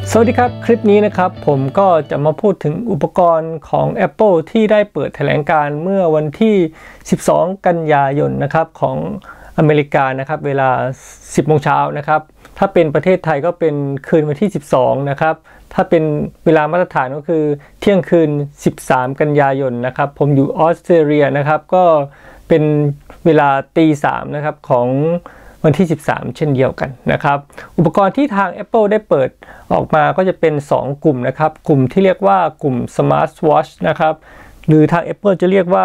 สวัสดีครับคลิปนี้นะครับผมก็จะมาพูดถึงอุปกรณ์ของ Apple ที่ได้เปิดแถลงการเมื่อวันที่12กันยายนนะครับของอเมริกานะครับเวลา10 โมงเช้านะครับถ้าเป็นประเทศไทยก็เป็นคืนวันที่12นะครับถ้าเป็นเวลามาตรฐานก็คือเที่ยงคืน13กันยายนนะครับผมอยู่ออสเตรเลียนะครับก็เป็นเวลาตี3นะครับของวันที่13เช่นเดียวกันนะครับอุปกรณ์ที่ทาง Apple ได้เปิดออกมาก็จะเป็น2กลุ่มนะครับกลุ่มที่เรียกว่ากลุ่ม Smart Watch นะครับหรือทาง Apple จะเรียกว่า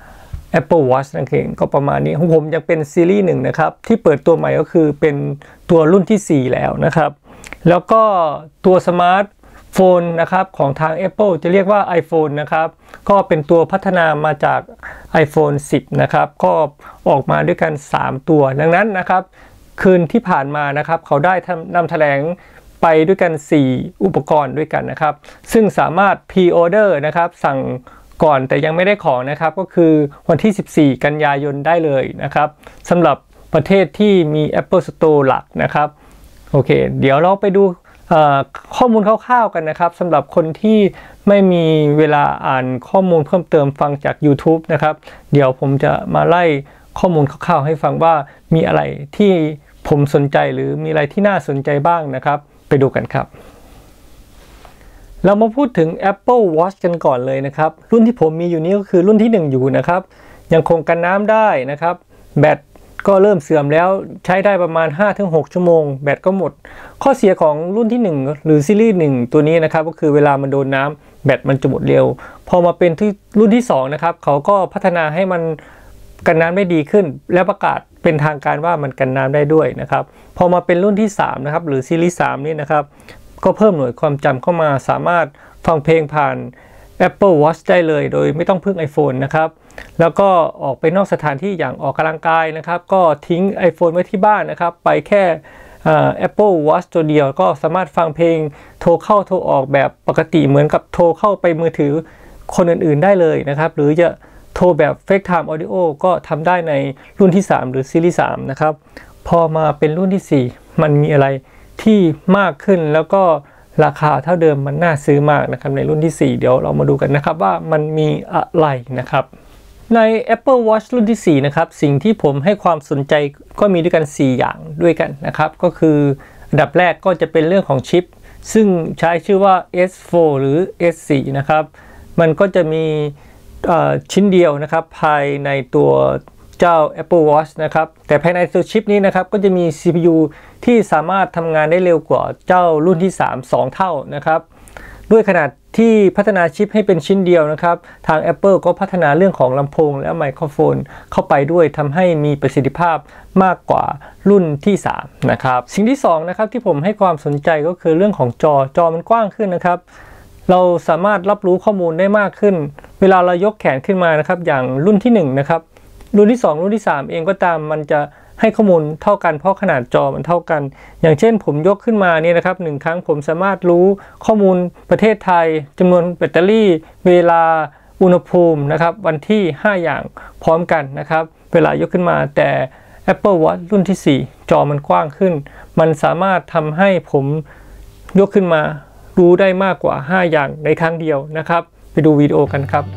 Apple Watch นั่นเองก็ประมาณนี้ของผมยังเป็นซีรีส์1นะครับที่เปิดตัวใหม่ก็คือเป็นตัวรุ่นที่4แล้วนะครับแล้วก็ตัว Smartโฟนนะครับของทาง Apple จะเรียกว่า iPhone นะครับก็เป็นตัวพัฒนามาจาก iPhone 10นะครับก็ออกมาด้วยกัน3ตัวดังนั้นนะครับคืนที่ผ่านมานะครับเขาได้นำแถลงไปด้วยกัน4อุปกรณ์ด้วยกันนะครับซึ่งสามารถ Pre-order นะครับสั่งก่อนแต่ยังไม่ได้ของนะครับก็คือวันที่14กันยายนได้เลยนะครับสำหรับประเทศที่มี Apple Store หลักนะครับโอเคเดี๋ยวเราไปดูข้อมูลคร่าวๆกันนะครับสำหรับคนที่ไม่มีเวลาอ่านข้อมูลเพิ่มเติมฟังจาก YouTube นะครับเดี๋ยวผมจะมาไล่ข้อมูลคร่าวๆให้ฟังว่ามีอะไรที่ผมสนใจหรือมีอะไรที่น่าสนใจบ้างนะครับไปดูกันครับเรามาพูดถึง Apple Watch กันก่อนเลยนะครับรุ่นที่ผมมีอยู่นี้ก็คือรุ่นที่1อยู่นะครับยังคงกันน้ำได้นะครับแบตก็เริ่มเสื่อมแล้วใช้ได้ประมาณ 5-6 ชั่วโมงแบตก็หมดข้อเสียของรุ่นที่1หรือซีรีส์1ตัวนี้นะครับก็คือเวลามันโดนน้ำแบตมันจะหมดเร็วพอมาเป็นที่รุ่นที่2นะครับเขาก็พัฒนาให้มันกันน้ำได้ดีขึ้นและประกาศเป็นทางการว่ามันกันน้ำได้ด้วยนะครับพอมาเป็นรุ่นที่3นะครับหรือซีรีส์3นี่นะครับก็เพิ่มหน่วยความจำเข้ามาสามารถฟังเพลงผ่าน Apple Watch ได้เลยโดยไม่ต้องพึ่ง iPhone นะครับแล้วก็ออกไปนอกสถานที่อย่างออกกำลังกายนะครับก็ทิ้ง iPhone ไว้ที่บ้านนะครับไปแค่ Apple Watch ตัวเดียวก็สามารถฟังเพลงโทรเข้าโทรออกแบบปกติเหมือนกับโทรเข้าไปมือถือคนอื่นๆได้เลยนะครับหรือจะโทรแบบ FaceTime Audio ก็ทำได้ในรุ่นที่3หรือซีรีส์3นะครับพอมาเป็นรุ่นที่4มันมีอะไรที่มากขึ้นแล้วก็ราคาเท่าเดิมมันน่าซื้อมากนะครับในรุ่นที่4เดี๋ยวเรามาดูกันนะครับว่ามันมีอะไรนะครับใน Apple Watch รุ่นที่4นะครับสิ่งที่ผมให้ความสนใจก็มีด้วยกัน4อย่างด้วยกันนะครับก็คืออันดับแรกก็จะเป็นเรื่องของชิปซึ่งใช้ชื่อว่า S4 หรือ S4 นะครับมันก็จะมีชิ้นเดียวนะครับภายในตัวเจ้า Apple Watch นะครับแต่ภายในตัวชิปนี้นะครับก็จะมี CPU ที่สามารถทำงานได้เร็วกว่าเจ้ารุ่นที่3 2 เท่านะครับด้วยขนาดที่พัฒนาชิปให้เป็นชิ้นเดียวนะครับทาง Apple ก็พัฒนาเรื่องของลำโพงและไมโครโฟนเข้าไปด้วยทำให้มีประสิทธิภาพมากกว่ารุ่นที่3นะครับสิ่งที่2นะครับที่ผมให้ความสนใจก็คือเรื่องของจอมันกว้างขึ้นนะครับเราสามารถรับรู้ข้อมูลได้มากขึ้นเวลาเรายกแขนขึ้นมานะครับอย่างรุ่นที่1นะครับรุ่นที่2รุ่นที่3เองก็ตามมันจะให้ข้อมูลเท่ากันเพราะขนาดจอมันเท่ากันอย่างเช่นผมยกขึ้นมาเนี่ยนะครับ1ครั้งผมสามารถรู้ข้อมูลประเทศไทยจำนวนแบตเตอรี่เวลาอุณหภูมินะครับวันที่5อย่างพร้อมกันนะครับเวลายกขึ้นมาแต่ Apple Watch รุ่นที่4จอมันกว้างขึ้นมันสามารถทำให้ผมยกขึ้นมารู้ได้มากกว่า5อย่างในครั้งเดียวนะครับไปดูวิดีโอกันครับ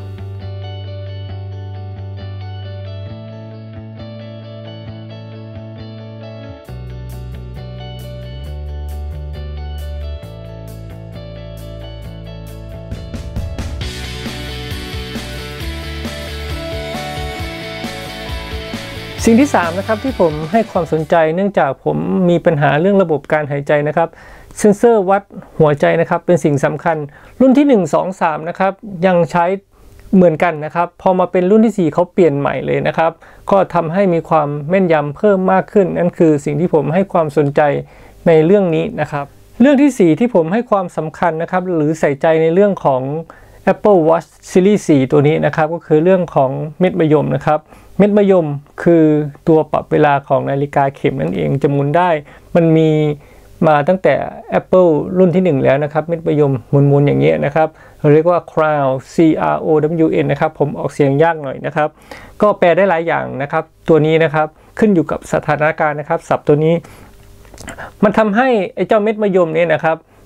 สิ่งที่3นะครับที่ผมให้ความสนใจเนื่องจากผมมีปัญหาเรื่องระบบการหายใจนะครับเซ็นเซอร์วัดหัวใจนะครับเป็นสิ่งสำคัญรุ่นที่1 2 3นะครับยังใช้เหมือนกันนะครับพอมาเป็นรุ่นที่4เขาเปลี่ยนใหม่เลยนะครับก็ทำให้มีความแม่นยำเพิ่มมากขึ้นนั่นคือสิ่งที่ผมให้ความสนใจในเรื่องนี้นะครับเรื่องที่4ที่ผมให้ความสำคัญนะครับหรือใส่ใจในเรื่องของ Apple Watch Series 4ตัวนี้นะครับก็คือเรื่องของเม็ดมะยมนะครับเม็ดมะยมคือตัวปรับเวลาของนาฬิกาเข็มนั่นเองจะหมุนได้มันมีมาตั้งแต่ Apple รุ่นที่1แล้วนะครับเม็ดมะยมหมุนๆอย่างเงี้ยนะครับเราเรียกว่า Crown CROWN นะครับผมออกเสียงยากหน่อยนะครับก็แปลได้หลายอย่างนะครับตัวนี้นะครับขึ้นอยู่กับสถานการณ์นะครับศัพท์ตัวนี้มันทำให้ไอ้เจ้าเม็ดมะยมเนี่ยนะครับ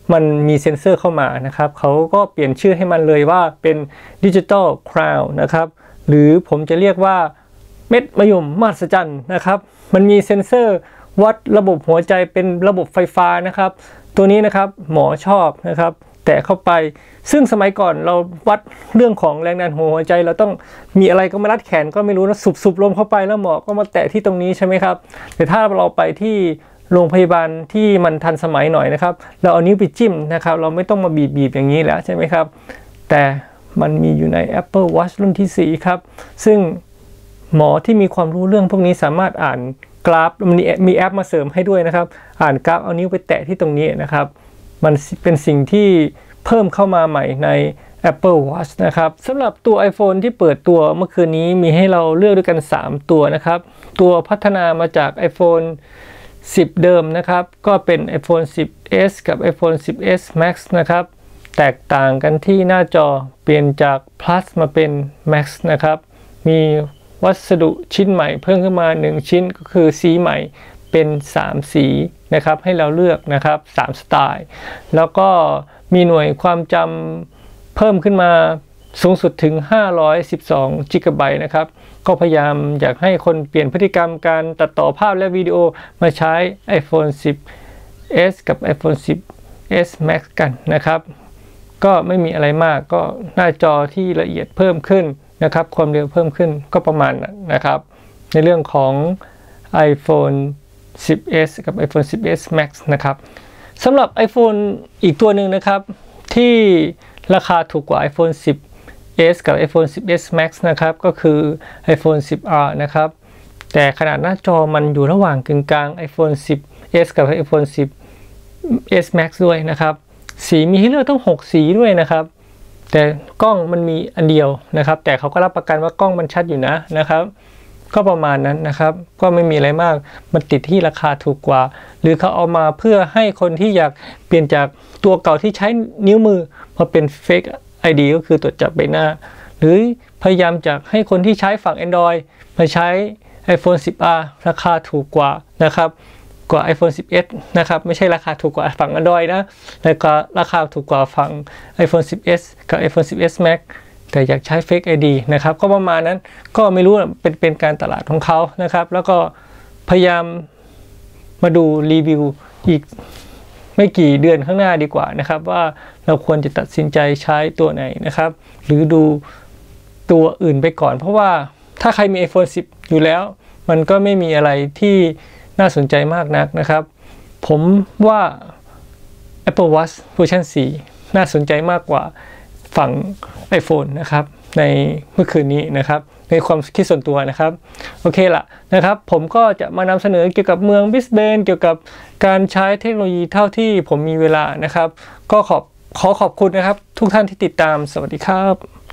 มันมีเซ็นเซอร์เข้ามานะครับเขาก็เปลี่ยนชื่อให้มันเลยว่าเป็น Digital Crown นะครับหรือผมจะเรียกว่าเม็ดมะยมมหัศจรรย์นะครับมันมีเซ็นเซอร์วัดระบบหัวใจเป็นระบบไฟฟ้านะครับตัวนี้นะครับหมอชอบนะครับแตะเข้าไปซึ่งสมัยก่อนเราวัดเรื่องของแรงดันหัวใจเราต้องมีอะไรก็มารัดแขนก็ไม่รู้นะสูบลมเข้าไปแล้วหมอก็มาแตะที่ตรงนี้ใช่ไหมครับแต่ถ้าเราไปที่โรงพยาบาลที่มันทันสมัยหน่อยนะครับเราเอานิ้วไปจิ้มนะครับเราไม่ต้องมาบีบอย่างนี้แล้วใช่ไหมครับแต่มันมีอยู่ใน Apple Watch รุ่นที่4ครับซึ่งหมอที่มีความรู้เรื่องพวกนี้สามารถอ่านกราฟมันมีแอปมาเสริมให้ด้วยนะครับอ่านกราฟเอานิ้วไปแตะที่ตรงนี้นะครับมันเป็นสิ่งที่เพิ่มเข้ามาใหม่ใน Apple Watch นะครับสำหรับตัว iPhone ที่เปิดตัวเมื่อคืนนี้มีให้เราเลือกด้วยกัน3ตัวนะครับตัวพัฒนามาจาก iPhone 10 เดิมนะครับก็เป็น iPhone 10s กับ iPhone 10s Max นะครับแตกต่างกันที่หน้าจอเปลี่ยนจาก Plus มาเป็น Max นะครับมีวัสดุชิ้นใหม่เพิ่มขึ้นมา1ชิ้นก็คือสีใหม่เป็น3สีนะครับให้เราเลือกนะครับ3สไตล์แล้วก็มีหน่วยความจำเพิ่มขึ้นมาสูงสุดถึง512 GB นะครับก็พยายามอยากให้คนเปลี่ยนพฤติกรรมการตัดต่อภาพและวิดีโอมาใช้ iPhone 10s กับ iPhone 10s Max กันนะครับก็ไม่มีอะไรมากก็หน้าจอที่ละเอียดเพิ่มขึ้นนะครับความเร็วเพิ่มขึ้นก็ประมาณนั้นนะครับในเรื่องของ iPhone 10s กับ iPhone 10s Max นะครับสำหรับ iPhone อีกตัวหนึ่งนะครับที่ราคาถูกกว่า iPhone 10s กับ iPhone 10s Max นะครับก็คือ iPhone 10R นะครับแต่ขนาดหน้าจอมันอยู่ระหว่างกึ่งกลาง iPhone 10s กับ iPhone 10s Max ด้วยนะครับสีมีให้เลือกต้อง6สีด้วยนะครับแต่กล้องมันมีอันเดียวนะครับแต่เขาก็รับประกันว่ากล้องมันชัดอยู่นะครับก็ประมาณนั้นนะครับก็ไม่มีอะไรมากมันติดที่ราคาถูกกว่าหรือเขาเอามาเพื่อให้คนที่อยากเปลี่ยนจากตัวเก่าที่ใช้นิ้วมือมาเป็น Fake ID ก็คือตรวจจับใบหน้าหรือพยายามจะให้คนที่ใช้ฝั่ง Android มาใช้ iPhone 10R ราคาถูกกว่านะครับกว่า iPhone 10s นะครับไม่ใช่ราคาถูกกว่าฝั่ง Android นะแล้วก็ราคาถูกกว่าฝั่ง iPhone 10s กับ iPhone 10s Max แต่อยากใช้ Fake ID นะครับก็ประมาณนั้นก็ไม่รู้เป็นการตลาดของเขานะครับแล้วก็พยายามมาดูรีวิวอีกไม่กี่เดือนข้างหน้าดีกว่านะครับว่าเราควรจะตัดสินใจใช้ตัวไหนนะครับหรือดูตัวอื่นไปก่อนเพราะว่าถ้าใครมี iPhone 10 อยู่แล้วมันก็ไม่มีอะไรที่น่าสนใจมากนักนะครับผมว่า Apple Watch เวอร์ชัน4น่าสนใจมากกว่าฝั่ง iPhone นะครับในเมื่อคืนนี้นะครับในความคิดส่วนตัวนะครับโอเคละนะครับผมก็จะมานำเสนอเกี่ยวกับเมืองบิสเบนเกี่ยวกับการใช้เทคโนโลยีเท่าที่ผมมีเวลานะครับก็ขอขอบคุณนะครับทุกท่านที่ติดตามสวัสดีครับ